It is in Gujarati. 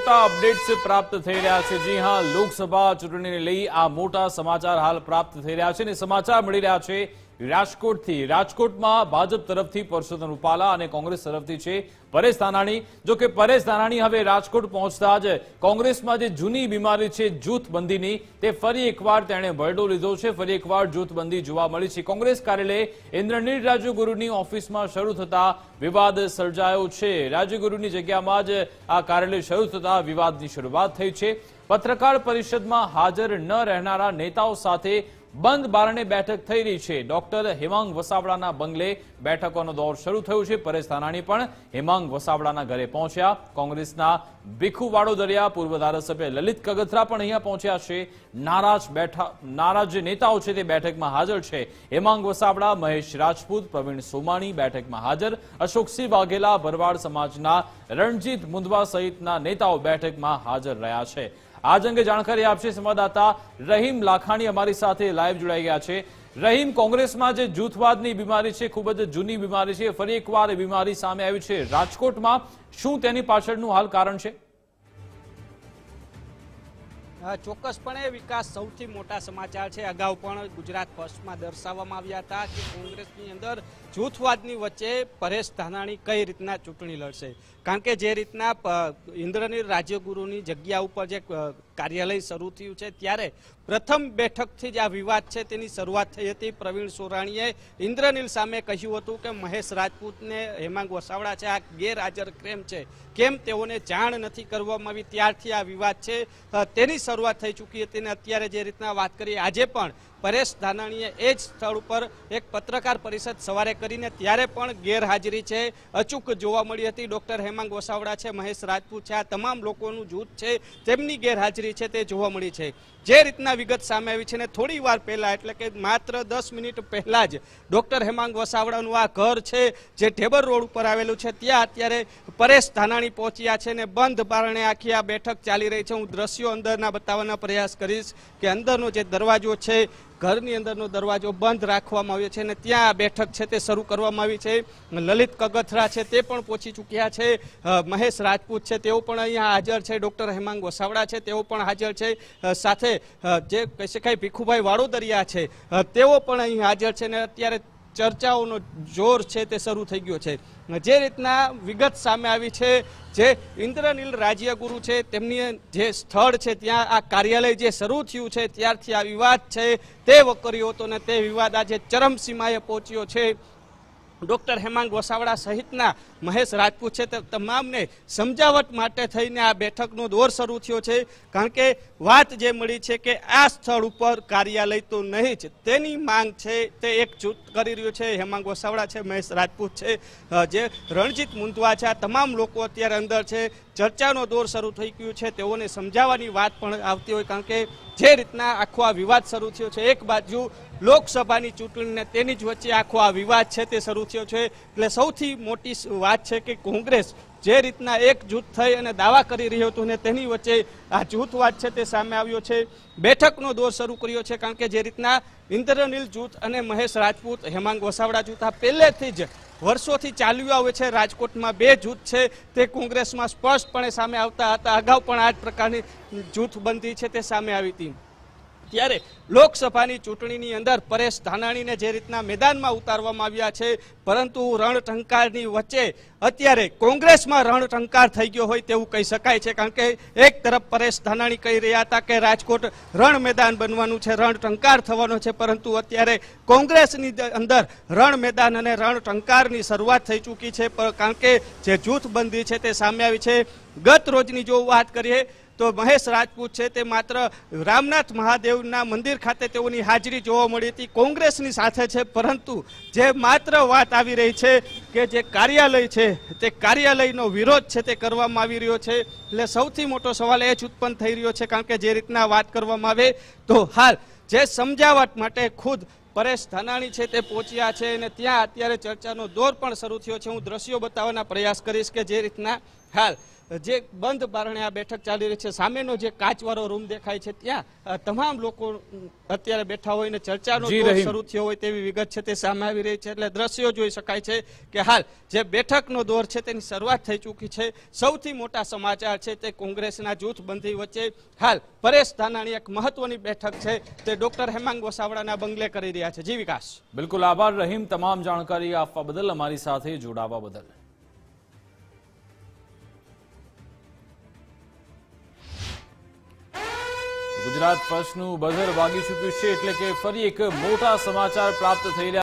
મોટા અપડેટ્સ પ્રાપ્ત થઈ રહ્યા છે। જી હા, લોકસભા ચૂંટણીને લઈ આ મોટા સમાચાર હાલ પ્રાપ્ત થઈ રહ્યા છે અને સમાચાર મળી રહ્યા છે રાજકોટથી। રાજકોટમાં ભાજપ તરફથી પરસોત્તમ રૂપાલા અને કોંગ્રેસ તરફથી છે પરેશ ધાનાણી। જો કે પરેશ ધાનાણી હવે રાજકોટ પહોંચતા જ કોંગ્રેસમાં જે જૂની બીમારી છે જૂથબંધીની તે ફરી એકવાર તેણે ભરડો લીધો છે। ફરી એકવાર જૂથબંધી જોવા મળી છે। કોંગ્રેસ કાર્યાલય ઇન્દ્રનીલ રાજ્યગુરુની ઓફિસમાં શરૂ થતા વિવાદ સર્જાયો છે। રાજ્યગુરુની જગ્યામાં જ આ કાર્યાલય શરૂ થતા વિવાદની શરૂઆત થઈ છે। પત્રકાર પરિષદમાં હાજર ન રહેનારા નેતાઓ સાથે બંધ બારણે બેઠક થઈ રહી છે। ડોક્ટર હેમાંગ વસાવડાના બંગલે બેઠકોનો દોર શરૂ થયો છે। પરેશ ધાનાણી પણ હેમાંગ વસાવડાના ઘરે પહોંચ્યા। કોંગ્રેસના ભીખુ વાડોદરિયા, પૂર્વ ધારાસભ્ય લલિત કગથરા પણ અહીંયા પહોંચ્યા છે। નારાજ નેતાઓ છે તે બેઠકમાં હાજર છે। હેમાંગ વસાવડા, મહેશ રાજપૂત, પ્રવીણ સોમાણી બેઠકમાં હાજર। અશોકસિંહ વાઘેલા, ભરવાડ સમાજના રણજીત મુંદવા સહિતના નેતાઓ બેઠકમાં હાજર રહ્યા છે। આજ અંગે જાણકારી આપશે સંવાદદાતા રહીમ લાખાણી અમારી સાથે લાઈવ જોડાઈ ગયા છે। રહીમ, કોંગ્રેસમાં જે જૂથવાદની બીમારી છે ખૂબ જ જૂની બીમારી છે, ફરી એકવાર એ બીમારી સામે આવી છે રાજકોટમાં, શું તેની પાછળનું હાલ કારણ છે? ચોક્કસપણે વિકાસ સૌથી મોટા સમાચાર છે। અગાઉ પણ ગુજરાત ફર્સ્ટમાં દર્શાવવામાં આવ્યા હતા કે કોંગ્રેસની અંદર જૂથવાદની વચ્ચે પરેશ ધાનાણી કઈ રીતના ચૂંટણી લડશે, કારણ કે જે રીતના ઇન્દ્રનીલ રાજ્યગુરુની જગ્યા ઉપર જે કાર્યાલય શરૂ થયું છે ત્યારે પ્રથમ બેઠકથી જ આ વિવાદ છે તેની શરૂઆત થઈ હતી। પ્રવીણ સોરાણીએ ઇન્દ્રનીલ સામે કહ્યું હતું કે મહેશ રાજપૂતને હેમાંગ વસાવડા છે આ ગેરહાજર કેમ તેઓને જાણ નથી કરવામાં આવી, ત્યારથી આ વિવાદ છે તેની શરૂઆત થઈ ચૂકી હતી। અને અત્યારે જે રીતના વાત કરીએ, આજે પણ પરેશ ધાનાણીએ એ જ સ્થળ ઉપર એક પત્રકાર પરિષદ સવારે કરીને ત્યારે પણ ગેરહાજરી છે અચૂક જોવા મળી હતી। ડોક્ટર હેમાંગ વસાવડા છે, મહેશ રાજપૂત છે, આ તમામ લોકોનું જૂથ છે તેમની ગેરહાજરી છે તે જોવા મળી છે। જે રીતના વિગત સામે આવી છે ને થોડી વાર પહેલા એટલે કે માત્ર 10 મિનિટ પહેલા જ ડોક્ટર હેમાંગ વસાવડાનું આ ઘર છે જે ઢેબર રોડ ઉપર આવેલું છે ત્યાં અત્યારે પરેશ ધાનાણી પહોંચ્યા છે ને બંધ બારણે આખી આ બેઠક ચાલી રહી છે। હું દ્રશ્યો અંદરના બતાવવાના પ્રયાસ કરીશ કે અંદરનો જે દરવાજો છે, ઘરની અંદરનો દરવાજો બંધ રાખવામાં આવ્યો છે અને ત્યાં બેઠક છે તે શરૂ કરવામાં આવી છે। લલિત કગથરા છે તે પણ પહોંચી ચૂક્યા છે, મહેશ રાજપૂત છે તેઓ પણ અહીંયા હાજર છે, ડોક્ટર હેમાંગ વસાવડા છે તેઓ પણ હાજર છે, સાથે જે કહી શકાય ભીખુભાઈ વાડોદરિયા છે તેઓ પણ અહીં હાજર છે ને અત્યારે ચર્ચાઓનો જોર છે તે શરૂ થઈ ગયો છે। જે રીતના વિગત સામે આવી છે, જે ઇન્દ્રનીલ રાજ્યગુરુ છે તેમની જે સ્થળ છે ત્યાં આ કાર્યાલય જે શરૂ થયું છે ત્યારથી આ વિવાદ છે તે વકર્યો હતો ને તે વિવાદ આજે ચરમસીમાએ પહોંચ્યો છે। ડોક્ટર હેમાંગ વસાવડા સહિતના મહેશ રાજપૂત છે તે તમામને સમજાવટ માટે થઈને આ બેઠકનો દોર શરૂ થયો છે, કારણ કે વાત જે મળી છે કે આ સ્થળ ઉપર કાર્યાલય તો નહીં જ તેની માંગ છે તે એક જૂથ કરી રહ્યું છે। હેમાંગ વસાવડા છે, મહેશ રાજપૂત છે, જે રણજીત મુંદવા છે, આ તમામ લોકો અત્યારે અંદર છે। ચર્ચાનો દોર શરૂ થઈ ગયું છે, તેઓને સમજાવવાની વાત પણ આવતી હોય, કારણ કે જે રીતના આખો આ વિવાદ શરૂ થયો છે, એક બાજુ લોકસભાની ચૂંટણીને તેની જ વચ્ચે આખો આ વિવાદ છે તે શરૂ થયો છે। એટલે સૌથી મોટી વાત છે કે કોંગ્રેસ જે રીતના એક જૂથ થઈ અને દાવા કરી રહ્યો હતો ને તેની વચ્ચે આ જૂથવાદ છે તે સામે આવ્યો છે। બેઠકનો દોર શરૂ કર્યો છે, કારણ કે જે રીતના ઇન્દ્રનીલ જૂથ અને મહેશ રાજપૂત હેમાંગ વસાવડા જૂથ આ પહેલેથી જ વર્ષોથી ચાલ્યું આવે છે। રાજકોટમાં બે જૂથ છે તે કોંગ્રેસમાં સ્પષ્ટપણે સામે આવતા હતા, અગાઉ પણ આ જ પ્રકારની જૂથબંધી છે તે સામે આવી હતી। ત્યારે લોકસભાની ચૂંટણીની અંદર પરેશ ધાનાણીને જે રીતના મેદાનમાં ઉતારવામાં આવ્યા છે, પરંતુ રણટંકારની વચ્ચે અત્યારે કોંગ્રેસમાં રણટંકાર થઈ ગયો હોય તેવું કહી શકાય છે, કારણ કે એક તરફ પરેશ ધાનાણી કહી રહ્યા હતા કે રાજકોટ રણ મેદાન બનવાનું છે, રણટંકાર થવાનો છે, પરંતુ અત્યારે કોંગ્રેસની અંદર રણ મેદાન અને રણટંકારની શરૂઆત થઈ ચૂકી છે, કારણ કે જે જૂથબંધી છે તે સામે આવી છે। ગત રોજની જો વાત કરીએ તો મહેશ રાજપૂત છે તે માત્ર રામનાથ મહાદેવના મંદિર ખાતે તેઓની હાજરી જોવા મળી હતી, કોંગ્રેસની સાથે છે, પરંતુ જે માત્ર વાત આવી રહી છે કે જે કાર્યાલય છે તે કાર્યાલયનો વિરોધ છે તે કરવામાં આવી રહ્યો છે। એટલે સૌથી મોટો સવાલ એ જ ઉત્પન્ન થઈ રહ્યો છે, કારણ કે જે રીતના વાત કરવામાં આવે તો હાલ જે સમજાવટ માટે ખુદ પરેશ ધાનાણી છે તે પહોંચ્યા છે અને ત્યાં અત્યારે ચર્ચાનો દોર પણ શરૂ થયો છે। હું દ્રશ્યો બતાવવાના પ્રયાસ કરીશ કે જે રીતના હાલ જે બંધ બારણે આ બેઠક ચાલી રહી છે, સામેનો જે કાચવાળો રૂમ દેખાય છે ત્યાં તમામ લોકો અત્યારે બેઠા હોય ને ચર્ચાનો દોર શરૂ થયો હોય તેવી વિગત છે તે સામે આવી રહી છે। એટલે દ્રશ્યો જોઈ શકાય છે કે હાલ જે બેઠકનો દોર છે તેની શરૂઆત થઈ ચૂકી છે। સૌથી મોટા સમાચાર છે તે કોંગ્રેસના જૂથબંધી વચ્ચે હાલ પરેશ ધાનાણી એક મહત્વની બેઠક છે તે ડોક્ટર હેમાંગ વસાવડાના બંગલે કરી રહ્યા છે। જી વિકાસ। બિલકુલ આભાર રહીમ, તમામ જાણકારી આપવા બદલ, અમારી સાથે જોડાવા બદલ। ગુજરાત ફર્સ્ટનું બઝર વાગી ચૂક્યું છે, એટલે કે ફરી એક મોટા સમાચાર પ્રાપ્ત થઈ રહ્યા